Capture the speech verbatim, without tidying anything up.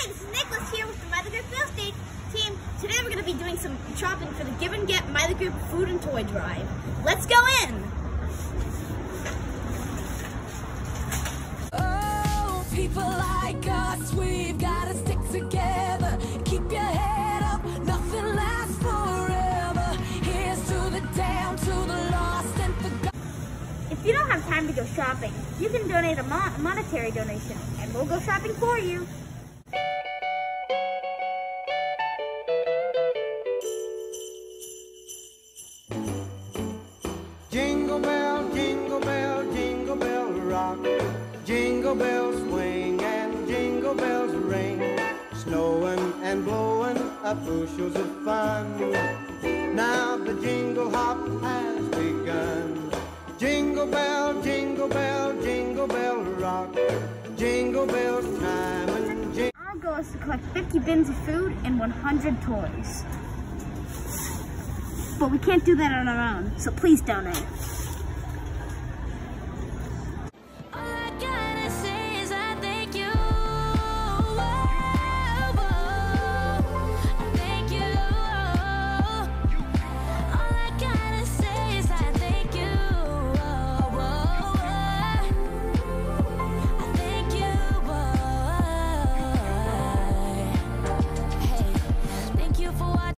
Hi, this is Nicholas here with the MYLIE Group Real Estate team. Today we're going to be doing some shopping for the Give and Get MYLIE Group Food and Toy Drive. Let's go in! Oh, people like us, we've got to stick together. Keep your head up, nothing lasts forever. Here's to the down, to the lost and forgotten. If you don't have time to go shopping, you can donate a mon monetary donation, and we'll go shopping for you. Jingle bell, jingle bell, jingle bell rock. Jingle bells swing and jingle bells ring. Snowing and blowing up bushels of fun. Now the jingle hop has begun. Jingle bell, jingle bell, jingle bell rock. Jingle bells chime and jingle. Our goal is to collect fifty bins of food and one hundred toys. But we can't do that on our own, so please donate.